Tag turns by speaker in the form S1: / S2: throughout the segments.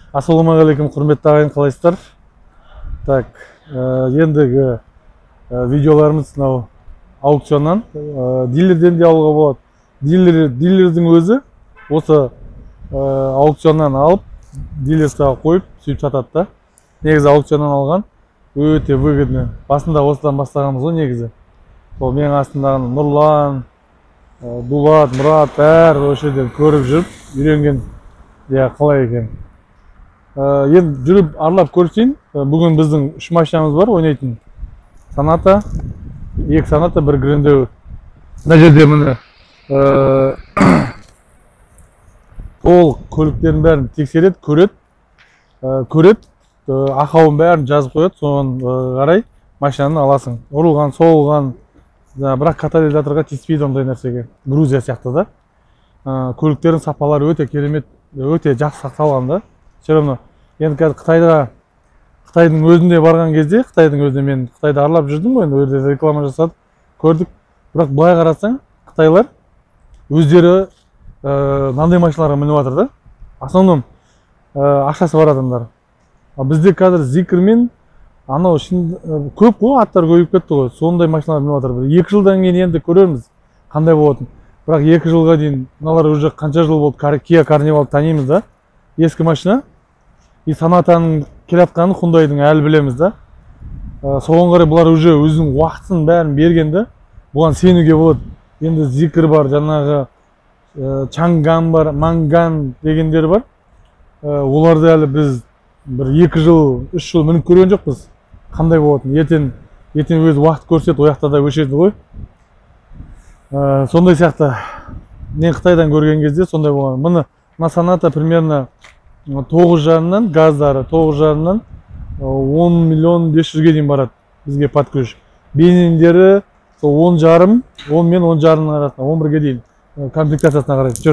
S1: Ассалаумағалейкум, құрметті ағайын, қалайсыздар? Так, ендігі видеоларымыз мынау аукционнан, дилерден де алуға болады. Дилердің өзі осы аукционнан алып, дилерстаға қойып, сөйтіп сатады. Негізі аукционнан алған өте выгодны. Басында осыдан бастағанымыз ғой негізі. Сол менің астындағы Нұрлан, Дулат, Мұрат, бәрі осы жерден көріп жүріп, үйренген. Қалай екен. Енді жүріп аралап көрсейін. Бүгін біздің 3 машинамыз бар ойнайтын. Саната, 2 Саната, 1 Грандеу. Мына жерде міне ол көліктердің бәрін тексереді, көреді, ақауын бәрін жазып қояды, соған қарай машинаны аласың. Ұрылған, соғылған, бірақ катализаторға тиіспейді ондай нәрсеге. Грузия сияқты да. Көліктердің сапалары өте керемет, өте жақсы сақталған да. Все равно. Енді қазір Қытайдың өзінде барған кезде, мен Қытайда аралап жүрдім ғой, енді өзі реклама жасадық, көрдік. Бірақ былай қарасаң, қытайлар өздері мынандай машиналарға мініп жатыр да. Основном ақшасы бар адамдар. Бізде қазір Зикрмен анау көп қой, аттар көбейіп кетті ғой. Сондай машиналар мініп жатыр. 2 жылдан кейін енді көрерміз қандай болатынын. Бірақ 2 жылға дейін мыналар уже қанша жыл болды, Kia Carnival танимыз да. Ескі машина. И Санатаның келатқанын Hyundai'дың әлі білеміз да. Соған қарай бұлар уже өзінің уақытын бәрін бергенде, бұған сенуге болады. Енді Зикр бар, жаңағы Чанган бар, Манган дегендер бар. Оларды әлі біз 1-2 жыл, 3 жыл мініп көрген жоқпыз. Қандай болатын? Ертең өз уақыт көрсет, ояқта да өшеді ғой. Сондай сияқты. Мен Қытайдан көрген кезде сондай болған. Мына Саната примерно 9,5-нан газдары 9,5-нан 10 миллион 500-ге дейін барады бізге под ключ. Бензиндері 10,5, 10 мен 10,5-нің арасында 11-ге дейін комплектациясына қарайды. Жүр.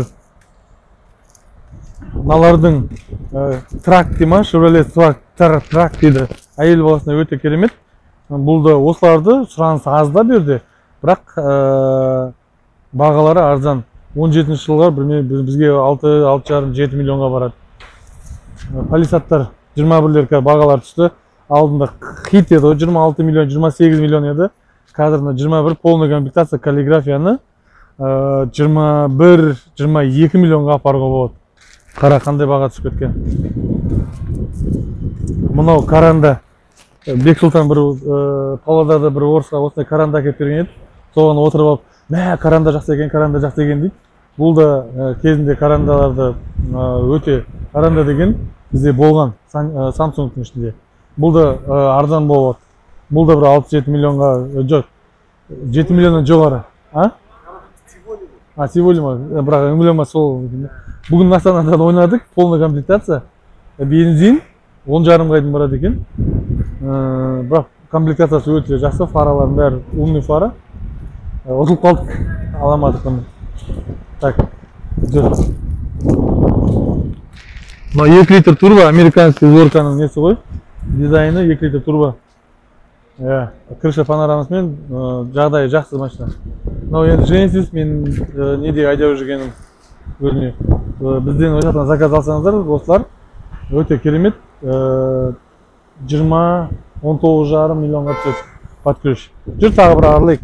S1: Мыналардың трак дейма, Chevrolet трак дейді. Әйел баласына өте керемет. Бұл да осыларды сұранысы аз да берді. Бірақ бағалары арзан. 17 жылға бізге 6,5-7 миллионға барады. Полисаттар 21-лер бағалар түсті. Алдында хит еді, 26 миллион, 28 миллион еді. Қазір 21 полный комплектация каллиграфияны 21-22 миллионға апаруға болады. Қара қандай баға түсіп кеткен. Мынау Каранда Бексұлтан бір Павлодарда бір орысқа осындай Каранда әкеліп берген еді. Соған отырып алып, Каранда жақсы екен дейді. Бұл да кезінде Карандаларды өте Каранда деген бізде болған Samsung'тың ішінде. Бұл да арзан болады. Бұл да бір 6-7 миллионға жоқ. 7 миллионнан жоғары. Сиволи ма? Бірақ үңілема сол. Бүгін Астанада ойнадық, полный комплектация. Бензин 10,5-ға дейін барады екен. Бірақ комплектациясы өте жақсы, фаралардың бәрі умный фара. Ұтылып қалдық, аламадық оны. Так, жүр. 2 литр турбо, американский зорканың несі ғой. Дизайны 2 литр турбо. Крыша панорамасымен жағдайы жақсы машина. Енді Genesis мен неде айдау жүргенім көріне. Бізден ойнатынан заказ алсаңыздар, осылар өте керемет. 19,5 миллионға түседі под ключ. Жүр тағы бір аралайық.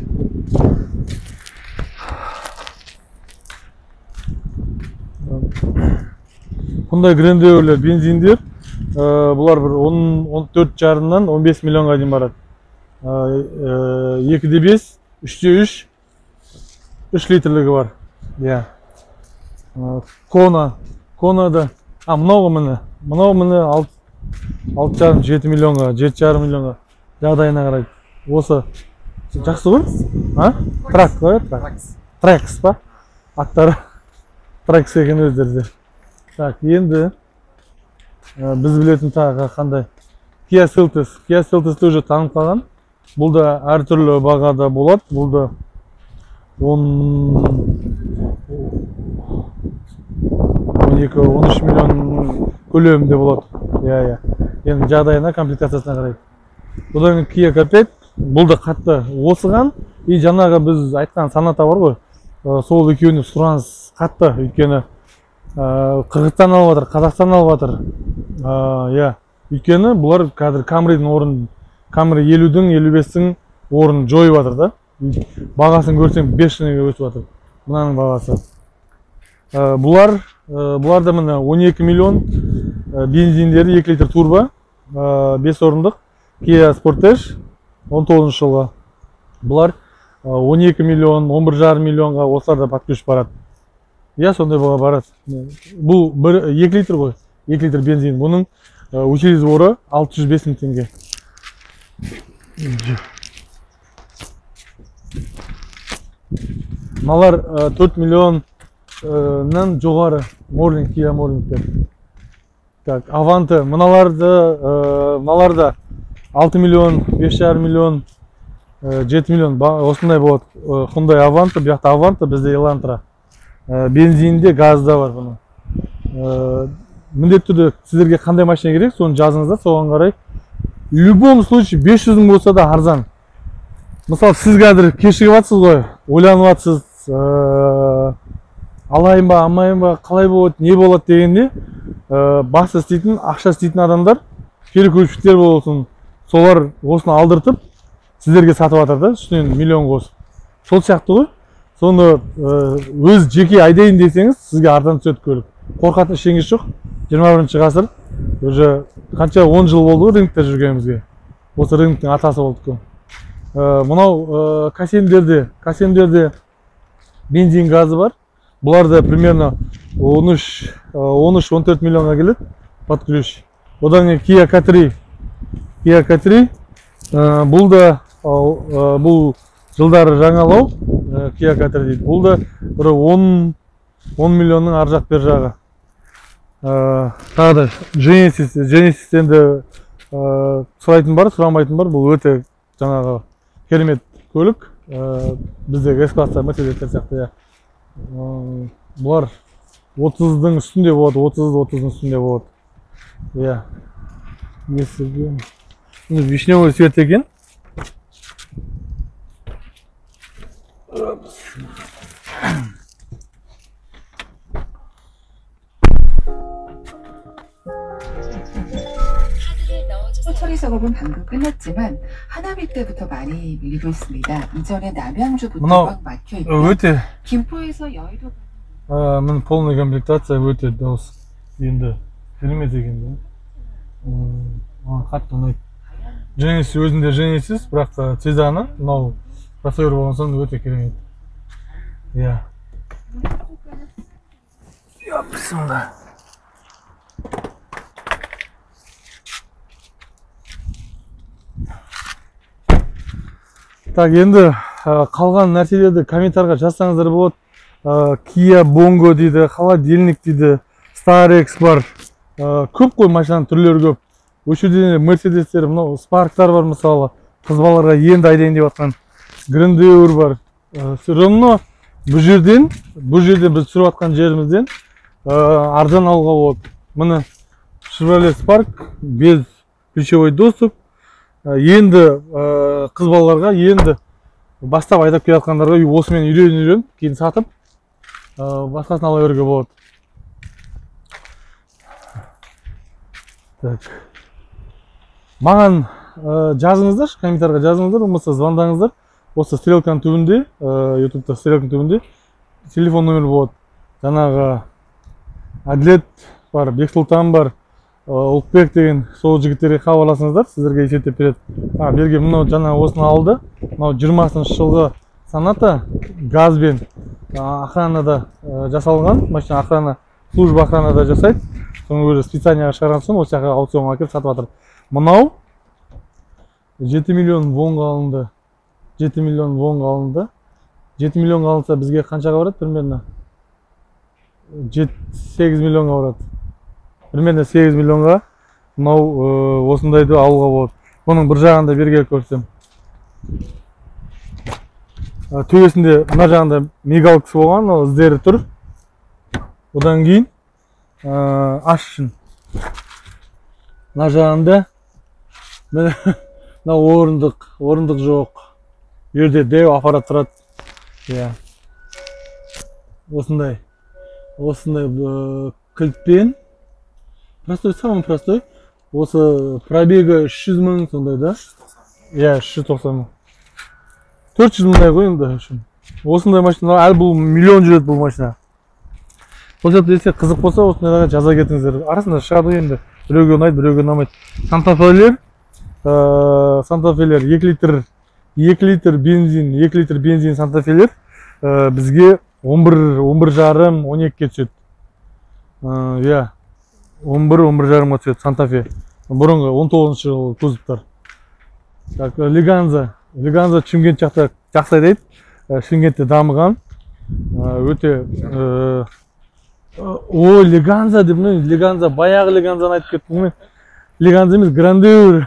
S1: Бұндай Грандеулер бензиндер, бұлар бір 14,5-нан 15 миллионға дейін барады. 2,5, 3,3, 3 литрлігі бар. Конада, мынау міне 6,5-7 миллионға, 7,5 миллионға жағдайына қарайды. Осы жақсы ғой? Трак қой? Тракс па? Аттары Тракс екен өздерде. Так, енді біз білетін тағы қандай. Kia Seltos уже танып қалған. Бұл да әртүрлі бағада болады. Бұл да 12-13 миллион көлемінде болады. Енді жағдайына, комплектациясына қарайды. Бұдан Kia K5, бұл да қатты осыған. И жаңағы біз айтқан Саната бар ғой. Сол екеуіне сұраныс қатты. Өйткені Қырғызстан алып жатыр, Қазақстан алып жатыр. иә. Өйткені бұлар қазір Camry'дің орнын, Camry 50-дің, 55-дің орнын жойып жатыр да. Бағасын көрсең 5 теңгеге өсіп жатыр. Мынаның бағасы. Бұлар да міне 12 миллион бензиндері 2 литр турбо, 5 орындық Kia Sportage 19 жылға. Бұлар 12 миллион, 11,5 миллионға осыларда под ключ барады. Иә, сондай баға барады. Бұл 2 литр ғой, 2 литр бензин. Бұның утилизаторы 605 мың теңге. Мыналар 4 миллионнан жоғары Morning, Kia Morningтер. Так, Avante, мыналарда 6 миллион, 5,5 миллион, 7 миллион осындай болады. Hyundai Avante, бұяқта Avante, бізде Elantra. Бензинде, газда бар бұны. Міндетті түрде сіздерге қандай машина керек, соны жазыңыздар, соған қарай. В любом случае 500 мың болса да арзан. Мысалы, сіз қазір кешігіп жатсыз ғой, ойланып жатсыз, алайын ба, алмайын ба, қалай болады, не болады дегенде, басты істейтін, ақша істейтін адамдар, перекупщиктер болсын, солар осыны алдыртып, сіздерге сатып жатыр да, үстінен миллион қосып. Сол сияқты ғой. Соны өз жеке айдайын десеңіз, сізге арзан түседі көлік. Қорқатын ештеңесі жоқ. 21 ғасыр, уже қанша 10 жыл болды ғой рынокта жүргенімізге. Осы рыноктың атасы болдық. Мынау Касемдерде бензин газы бар. Бұларда примерно 13-14 миллионға келеді под ключ. Одан Kia K3. Бұл жылдары жаңалау Kia K3 дейді. Бұл да 10 миллионның ар жақ бер жағы. Тағы да Genesis енді сұрайтын бар, сұрамайтын бар. Бұл өте жаңағы керемет көлік. Біздегі S-класста Mercedes сияқты. Бұлар 30-дің үстінде болады, 30-30-ның үстінде болады. Иә. Вишневый цвет екен.
S2: 처리 작업은 방금 끝났지만 하나비 때부터 많이 밀리고 있습니다. 이전에 남양주부터 막 막혀 있고 김포에서 여의도
S1: міне полная комплектация өте дауыс. Енді керемет екен да. Қатты ұнайды. Genesis өзінде Genesis, бірақ та Cezanne, мынау кроссовер болған соң өте керемет. Иә. Bismillah. Так, енді қалған нәрселерді комментарға жазсаңыздар болады. Kia Bongo дейді, холодильник дейді, Starex бар. Көп қой машинаның түрлері көп. Өшеде Mercedes'тер, мынау Spark'тар бар мысалы. Қыз балаларға енді айдайын деп жатқан Grandeur бар. Ровно бұл жерден біз түсіріп жатқан жерімізден арзан алуға болады. Міне Chevrolet Spark без ключевой доступ. Енді қыз балаларға, енді бастап айдап келе жатқандарға осымен үйрен, кейін сатып, басқасын ала беруге болады. Так. Маған жазыңыздар, комментарға жазыңыздар, болмаса звондаңыздар. Осы стрелканың түбінде, YouTube'да стрелканың түбінде телефон номері болады. Жаңағы Әділет бар, Бексұлтан бар, Ұлтбек деген сол жігіттерге хабарласыңыздар, сіздерге есептеп береді. Берге мынау жаңа осыны алды. Мынау 20-шы жылғы Sonata газбен охранада жасалған. Машина охрана, служба охранада жасайды. Соны өзі специалияға шығарған соң осы жаққа аукционға әкеліп сатып жатыр. Мынау 7 миллион вонға алынды. 7 миллион вонға алынды. 7 миллионға алынса бізге қаншаға барады примерно? 8 миллионға барады. Примерно 8 миллионға мынау осындайды алуға болады. Бұның бір жағында берге көрсем. Төбесінде мына жағында мигалкасы болған, іздері тұр. Одан кейін аш үшін. Мына жағында орындық жоқ. Жерде деу аппарат тұрады. Осындай кілтпен Простой, самый простой. Осы пробегі 300 мың сондай да. Иә, 390 мың. 400 мыңдай ғой енді. Осындай машина, әлі бұл миллион жүреді бұл машина. Сол жақта десе қызық болса, осындайға жаза кетіңіздер. Арасында шығады енді. Біреуге ұнайды, біреуге ұнамайды. Сантафелер 2 литр бензин Сантафелер бізге 11,5-12-ке түседі. Иә, 11,5-ға түседі Сантафе. Бұрынғы 19-шы жыл кузовтар. Так, Леганза Шымкент жақта жақсы айдайды. Шымкентте дамыған. Өте Леганза деп, Леганза, баяғы Леганзаны айтып кеттім. Леганза емес, Грандeur.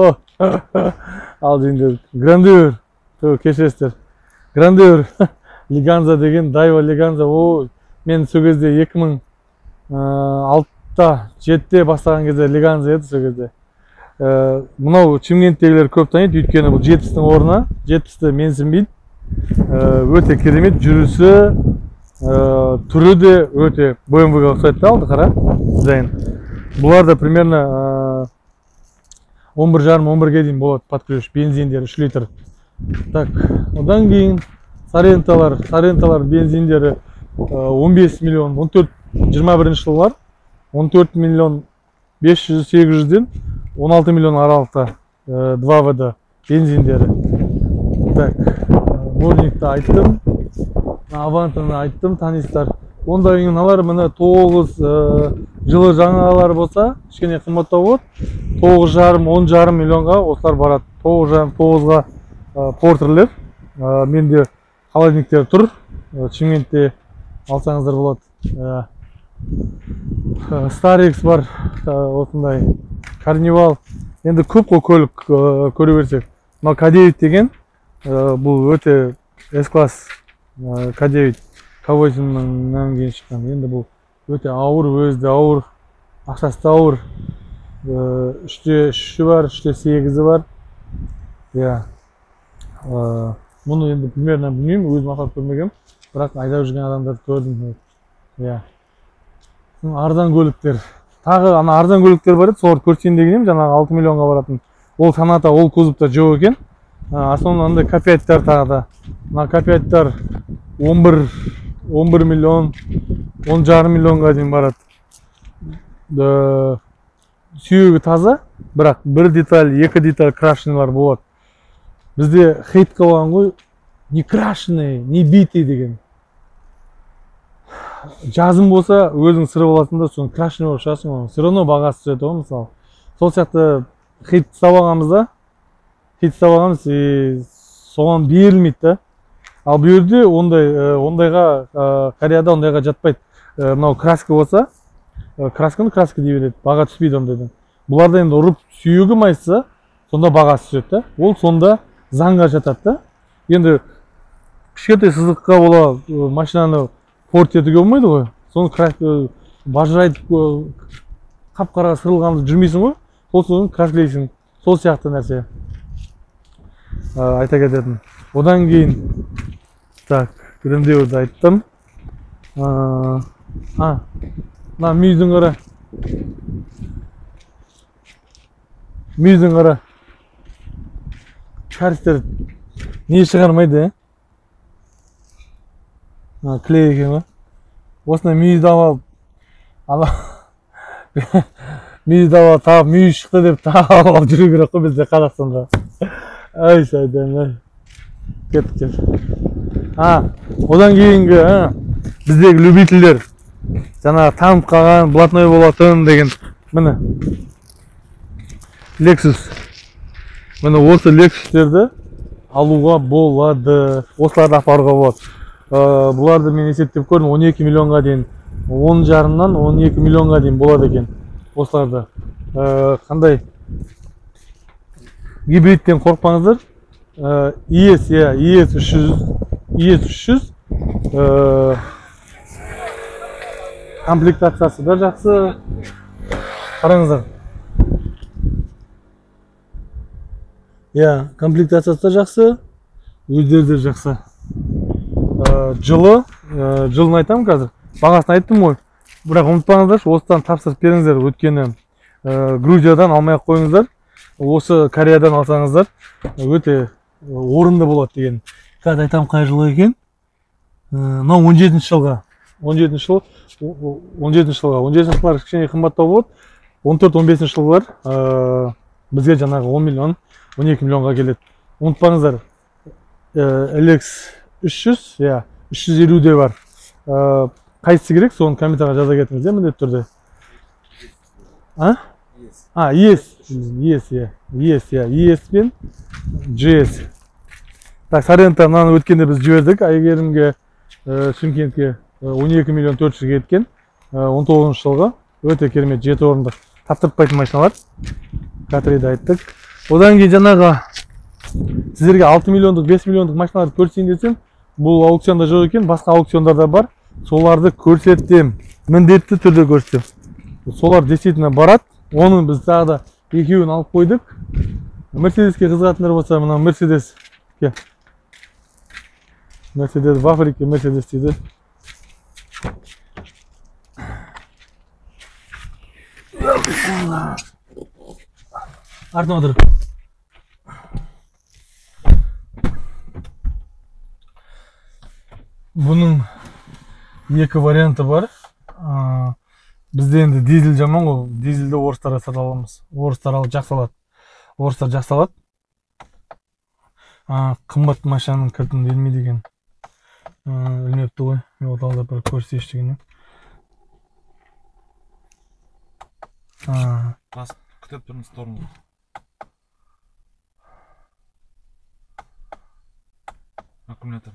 S1: Ал дейіндер, Грандeur. Кешіресіздер. Грандeur. Леганза деген, Дайва Леганза. Мен сол кезде 2006-та, 7-те бастаған кезде Леганза еді сол кезде. Мынау Шымкенттегілер көп таниды, өйткені бұл жетпістің орнына, жетпісті менсінбейді. Өте керемет, жүрісі, түрі де өте BMW-ға ұқсайды алды, қара, дизайн. Бұлар да примерно 11,5-11-ге дейін болады подключ, бензиндері 3 литр. Так, одан кейін Саренталар бензиндері 15 миллион, 21 жылдар 14 миллион 500-800-ден 16 миллион аралықта 2 бензиндері. Так, Мурникті айттым, Авантаны айттым, танистар. Онда ұйыналар міне 9 жылы жаңалар болса, кішкене қымбаттау болады. 9,5-10,5 миллионға осылар барады. 9,5-9-ға портерлер. Менде холодниктер тұр. Шымкентте алсаңыздар болады. Старекс бар, осындай. Карнивал. Енді көп қой көлік көре берсек. Мына К9 деген, бұл өте S-класс К9. К8-нан кейін шыққан. Енді бұл өте ауыр, өзі ауыр, ақшасы ауыр. 3-те 3-і бар, 3-те 8-і бар. Мұны енді примерно білмеймін, өзім ақылап көрмегем. Бірақ айдап жүрген адамдарды көрдім. Арзан көліктер. Тағы ана арзан көліктер бар еді, соларды көрсетейін дегенім, жаңағы 6 миллионға баратын. Ол Соната, ол кузовта жоқ екен. Основном андай К5-тар тағы да. Мына К5-тар 11 миллион, 10,5 миллионға дейін барады. Сүйегі таза, бірақ 1 деталь, 2 деталь крашенылар болады. Бізде хейтқа болған ғой, не крашеный, не битый деген. Жазым болса, өзің сыры боласында, соны крашеный болып шығасың, все равно бағасы түседі ғой, мысалы. Сол сияқты хейт сабағамызда, соған берілмейді да. Ал бұл жерде ондайға, Кореяда ондайға жатпайды. Мынау краска болса, краска дей береді, баға түспейді ондайдан. Бұларда енді ұрып сүйегі майса, сонда бағасы түседі да. Ол сонда заңға жатады да. Енді кішкентай сызыққа бола машинаны порт етуге болмайды ғой. Соны бажырайды, қап-қара сырылғанды жүрмейсің ғой. Соны краскілейсің. Сол сияқты нәрсе. Айта кететін. Одан кейін, так, Грандеурді айттым. Мына мүйіздің қара. Мүйіздің қара. Шарistер не шығармайды, клей екен ба? Осына мүйізді алып, тағып мүйіз шықты деп тағып жүру керек қой бізде Қазақстанда. Ай, сайдан, ай. Кеттік. Одан кейінгі біздегі любительдер, жаңағы танып қалған, блатной болатын деген, міне, Lexus. Міне осы Lexusтерді алуға болады, осыларды апаруға болады. Бұларды мен есептеп көрдім, 12 миллионға дейін, 10,5-нан 12 миллионға дейін болады екен осыларды. Қандай гибридтен қорқпаңыздар. ES300 комплектациясы да жақсы. Қараңыздар. Комплектациясы да жақсы, өздері де жақсы. Жылын айтамын қазір. Бағасын айттым ғой. Бірақ ұмытпаңыздаршы, осыдан тапсырып беріңіздер, өйткені Грузиядан алмай ақ қойыңыздар. Осы Кореядан алсаңыздар, өте орынды болады деген. Қазір айтам қай жылы екен? Мынау 17-ші жылға. 17-ші жылдар кішкене қымбаттау болады. 14-15 жылдар бізге жаңағы 10 миллион, 12 миллионға келеді. Ұмытпаңыздар, LX 300, 350 де бар. Қайсысы керек, соны комментарияға жаза кетіңіз, міндетті түрде. ES пен GS. Так, Саренттан мынаны өткенде біз жібердік. Әйгерімге, Шымкентке 12 миллион 400-ге кеткен. 19-ші жылға. Өте керемет, 7 орындық. Таптыртпайтын машиналар. Катриді айттық. Одан кейін жаңағы сіздерге 6 миллиондық, 5 миллиондық машиналарды көрсетейін десем, бұл аукционда жоқ екен, басқа аукциондарда бар. Соларды көрсетем, міндетті түрде көрсетем. Солар действительно барады. Оны біз тағы да екеуін алып қойдық. Мерседеске қызығатындар болса, мына Мерседес. Мерседес в Африке, Мерседес дейді. Артыма тұр. Бұның екі варианты бар. Бізде енді дизель жаман ғой, дизельді орыстарға сата аламыз. Орыстар жақсы алады. Орыстар жақсы алады. Қымбат машинаның кілтін бермейді екен. Білмепті ғой. Мен оталда бір көрсе ештеңені.
S3: Күтіп тұрмыз торын. Аккумулятор.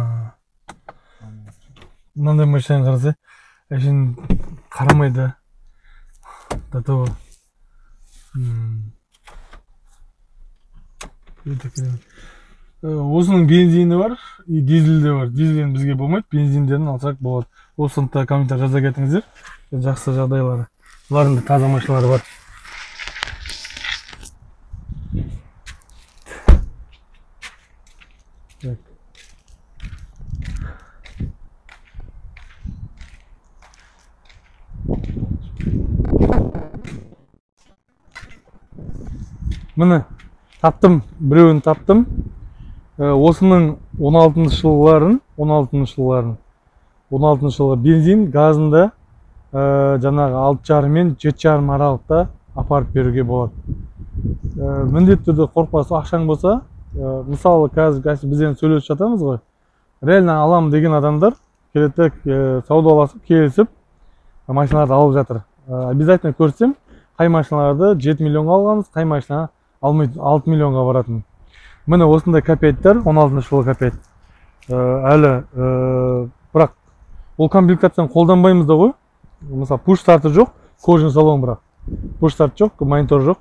S1: Мынандай машина қараса, әшін қарамайды. Татова. Осының бензині бар, дизельде бар. Дизелден бізге болмайды, бензиндерін алсақ болады. Осында комментар жаза кетіңіздер. Жақсы жағдайлары. Бұлардың да таза машиналары бар. Міне, таптым, біреуін таптым. Осының 16-шы жылғы бензин газында жаңағы 6,5 мен 7,5 аралықта апарып беруге болады. Міндетті түрде қорықпасы ақшаң болса, мысалы қазір бізден сөйлесіп жатамыз ғой. Реально алам деген адамдар келеді, саудаласып, келісіп, машиналарды алып жатыр. Обязательно көрсем, қай машиналарды 7 миллионға алғанбыз, қай машина 6 миллионға баратын. Міне осындай капеттер, 16-шы жылғы капет. Әлі, бірақ ол комплектацияны қолданбаймыз да ғой. Мысалы, пуш старты жоқ, кожаный салон бірақ. Пуш старт жоқ, монитор жоқ.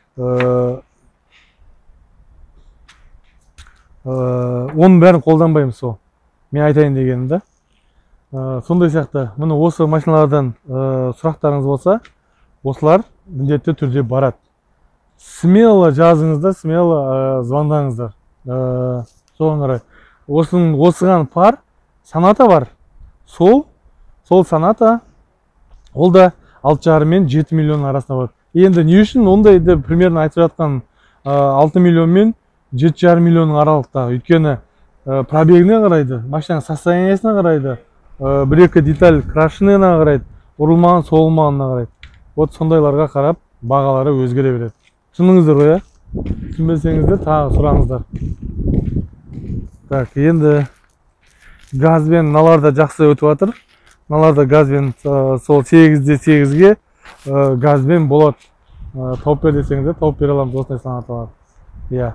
S1: Оның бәрін қолданбаймыз сол. Мен айтайын дегенім да. Сондай сияқты, міне осы машиналардан сұрақтарыңыз болса, осылар міндетті түрде барады. Смело жазыңыздар, смело звондаңыздар. Соған қарай. Осыған пар Саната бар. Сол Саната, ол да 6,5 мен 7 миллион арасында бар. Енді не үшін ондай примерно айтып жатқан 6 миллион мен 7,5 миллионның аралықтағы. Өйткені пробегіне қарайды, машинаның состояниясына қарайды, бір-екі деталь крашенына қарайды, ұрылмаған, соғылмағанына қарайды. Вот сондайларға қарап бағалары өзгере береді. Түсініңіздер ғой, түсінбесеңіздер тағы сұраңыздар. Так, енді газбен мыналар да жақсы өтіп жатыр. Мыналар да газбен сол 8-де 8-ге газбен болады. Тауып бер десеңіздер, тауып бере аламыз, осындай санаталар. Иә.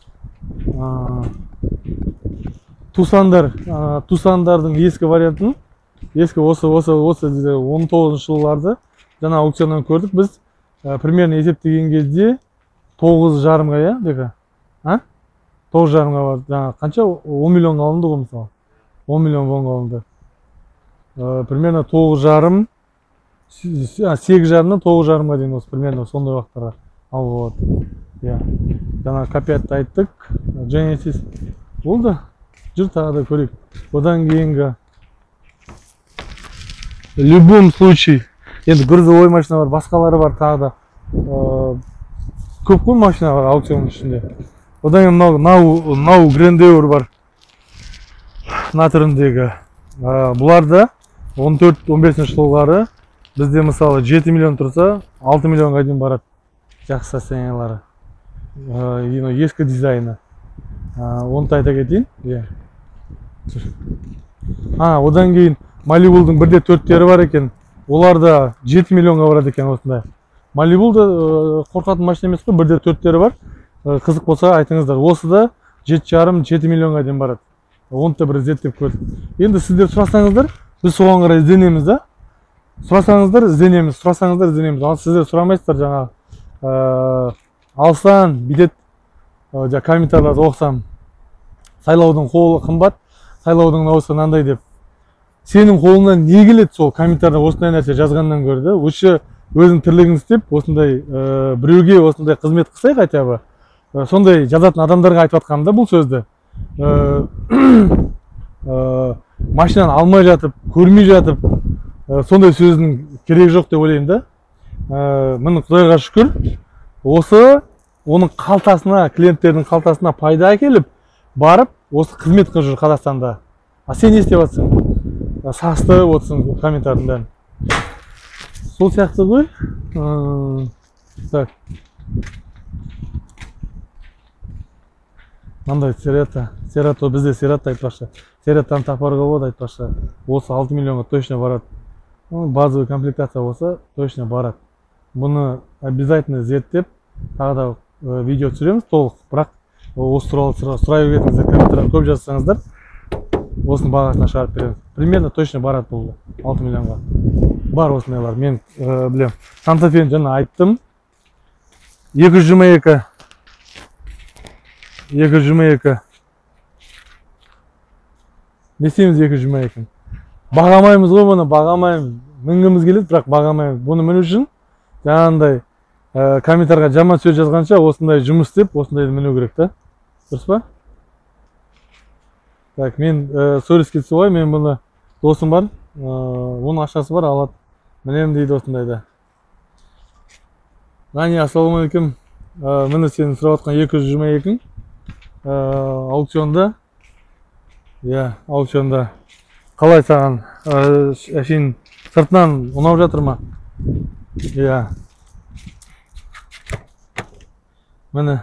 S1: Тусандардың ескі вариантын, ескі осы 19-шы жылларды жаңа аукционнан көрдік. Біз примерно есептеген кезде 9,5-ға, иә, дека? 9,5-ға бар. Қанша? 10 миллионға алынды ғой, мысалы. 10 миллион вонға алынды. Примерно 9,5, 8,5-нан 9,5-ға дейін осы примерно сондай уақыттарға алып болады. Иә. Жаңа капетті айттық. Genesis болды. Жүр тағы да көрейік. Одан кейінгі любом случае. Енді грузовой машина бар, басқалары бар тағы да. Көп қой машина бар аукционның ішінде. Одан кейін мынау Grandeur бар. Мына түріндегі. Бұларда 14-15 жылдары бізде мысалы 7 миллион тұрса, 6 миллионға дейін барады. Жақсы состояниялары. Ескі дизайны. Оны айта кетейін. Одан кейін Malibu'дың 1.4-тері бар екен. Олар да 7 миллионға барады екен осындай. Malibu'да қорқатын машина емес қой, 1.4-тері бар. Қызық болса айтыңыздар. Осы да 7,5-7 миллионға дейін барады. Оны да бір зерттеп көрдік. Енді сіздер сұрасаңыздар, біз соған қарай ізденеміз да. Сұрасаңыздар ізденеміз. Ал сіздер сұрамайсыздар жаңағы. Алсан, бидет комментарларды оқысам. Сайлаудың қолы қымбат, сайлаудың дауысы мынандай деп. Сенің қолыңнан не келеді сол комментарда осындай нәрсе жазғаннан көрді. Осы өзің тірлігін істеп, осындай біреуге осындай қызмет қылсай хотя бы. Сондай жазатын адамдарға айтып жатқанымда бұл сөзді. Машинаны алмай жатып, көрмей жатып, сондай сөздің керек жоқ деп ойлаймын да. Міне Құдайға шүкір, осы оның қалтасына, клиенттердің қалтасына пайда әкеліп, барып, осы қызмет қылып жүр Қазақстанда. Сен не істеп жатсың? Састы отырсың комментардың бәрін. Сол сияқты ғой. Так. Мынандай Серато бізде Серато айтпақшы. Сераттан тапарға болады айтпақшы. Осы 6 миллионға точно барады. Базовый комплектация болса точно барады. Бұны обязательно зерттеп, тағы да видео түсіреміз толық. Бірақ осы туралы сұрай беретіңіздер, комментарияға көп жазсаңыздар, осының бағасына шығарып береміз. Примерно точно барады бұл 6 миллионға. Бар осындайлар, мен білем. Санта-Фені жаңа айттым. 222. Не істейміз 222? Бағамаймыз ғой бұны, бағамаймыз. Мінгіміз келеді, бірақ бағамаймыз. Бұны міну үшін жаңағындай комментарға жаман сөз жазғанша осындай жұмыс істеп, осындайды міну керек та. Дұрыс па? Так, мен сөйлеске түсіп ой, мен бұны досым бар, оның ақшасы бар, алады. Мінем дейді осындайды. Нани, ассалаумалейкум. Міне сені сұрап отқан 222 аукционда. Аукционда. Қалай саған? Әшейін сыртынан ұнап жатыр ма? Міне.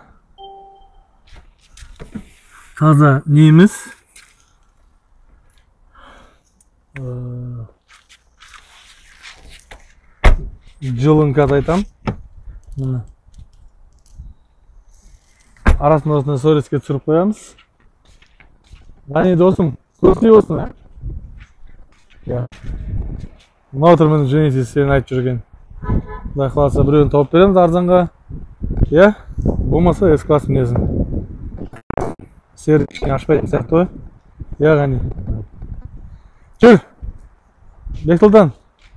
S1: Таза неміз. Жылынқат айтам. Міне. Арасында сөреске түсіріп қоямыз. Ғани досым, көптей болсын. Мына отыр міне Genesis сен айтып жүрген. Құдай қаласа біреуін тауып береміз арзанға. Болмаса S-класс мінезін. Сері кішкене ашпайтын сияқты ғой. Ғани. Жүр! Бектілдан.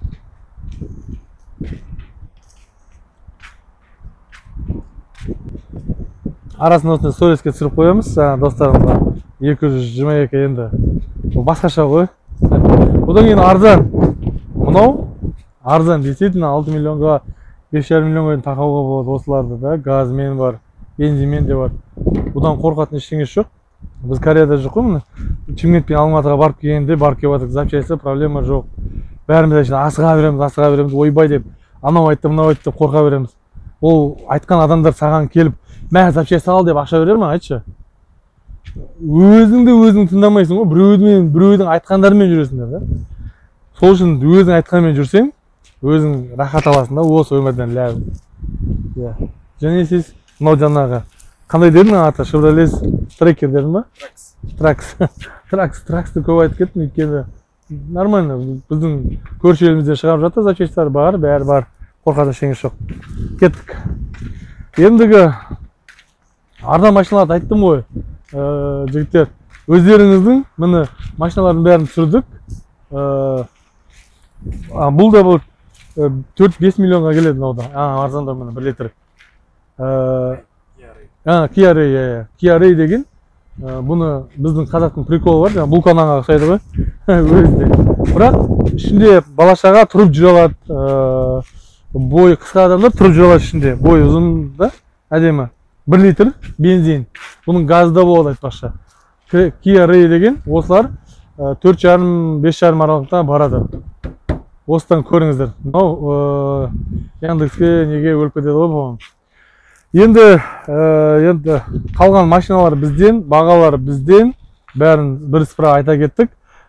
S1: Арасында осындай сториске түсіріп қоямыз. Достарымызға 222 енді. Басқаша ғой. Одан кейін арзан. Мынау арзан. Действительно 6 миллионға 5,5 миллионға тақауға болады осыларды да. Газмен бар, бензинмен де бар. Бұдан қорқатын ештеңе жоқ. Біз Кореяда жоқ қой. Шымкент пен Алматыға барып келгенде барып келіп жатырмыз. Запчасти проблема жоқ. Бәріміз асыға береміз, ойбай деп. Анау айтты, мынау айтты деп қорқа береміз. Ол айтқан адамдар саған келіп, мә запчасти ал деп ақша берер ме, айтшы. Өзің тыңдамайсың ғой, біреудің айтқандарымен жүресіңдер да. Сол үшін өзің айтқанмен жүрсең, өзің рахат аласың да, осы өмірден ләзім. Және сіз мынау жаңағы қандай дедің аты? Chevrolet Tracker дедің ба? Траксты көп айтып кеттім, өйткені нормально. Біздің көрші елімізден шығарып жатыр, запчастьтар бар, бәрі бар. Қорқатын ештеңе жоқ. Кеттік. Ендігі арзан машиналарды айттым ғой, жігіттер. Өздеріңіздің міне машиналардың бәрін түсірдік. Бұл да бұл 4-5 миллионға келеді мынау. Арзанда міне 1 литр. Kia Ray деген Бұны біздің қазақтың приколы бар, жаңағы булканаңға ұқсайды ғой. Өзінде. Бірақ ішінде бала-шаға тұрып жүре алады. Бойы қысқа адамдар тұрып жүре алады ішінде. Бойы ұзын да, әдемі. 1 литр бензин. Бұның газда болады айтпақшы. Kia Ray деген осылар 4,5-5,5 аралықта барады. Осыдан көріңіздер. Мынау Яндекске неге өліп кетеді ғой бұл. Енді қалған машиналар бізден, бағалар бізден, бәрін бір-сыпыра айта кеттік.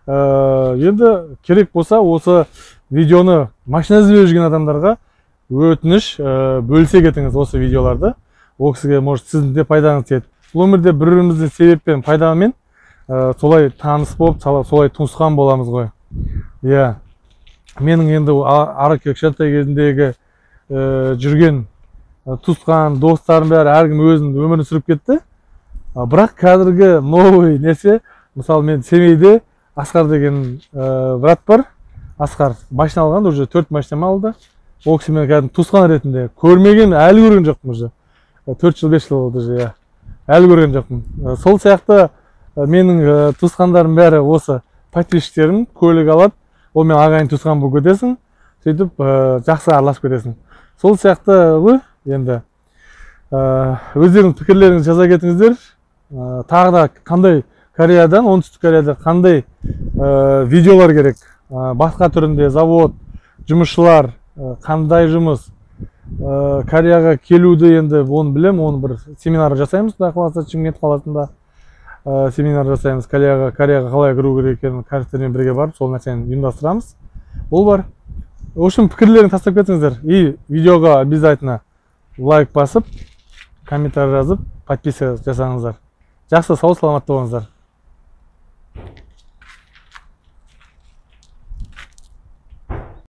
S1: Енді керек болса осы видеоны машина іздеп жүрген адамдарға өтініш бөлісе кетіңіз осы видеоларды. Ол кісіге может сіздің де пайдаңыз тиеді. Бұл өмірде бір-біріміздің себеппен пайдамен солай таныс болып, солай туысқан боламыз ғой. Иә. Менің енді ары кішкентай кезіндегі жүрген туысқан достарым бәрі әркім өзінің өмірін сүріп кетті. Бірақ қазіргі новый нәрсе, мысалы мен семейде Асқар деген брат бар. Асқар машина алған, уже 4 машина алды. Ол кісі мен кәдімгі туысқан ретінде көрмеген, әлі көрген жоқпын уже. 4 жыл 5 жыл болды уже. Әлі көрген жоқпын. Сол сияқты менің туысқандарым бәрі осы подписчиктерім көлік алады. Ол мен ағайын туысқан болып кетесің. Сөйтіп жақсы араласып кетесің. Сол сияқты ғой. Енді өздеріңіз пікірлеріңізді жаза кетіңіздер. Тағы да қандай Кореядан, оңтүстік Кореяда қандай видеолар керек? Басқа түрінде завод, жұмысшылар, қандай жұмыс? Кореяға келуді енді оны білем, оны бір семинар жасаймыз, Құдай қаласа Шымкент қаласында семинар жасаймыз. Кореяға қалай кіру керек екенін кәрістермен бірге барып, сол нәрсені ұйымдастырамыз. Ол бар. В общем, пікірлерін тастап кетіңіздер. И видеоға обязательно лайк басып, комментарий жазып, подписка жасаңыздар. Жақсы, сау саламатта болыңыздар.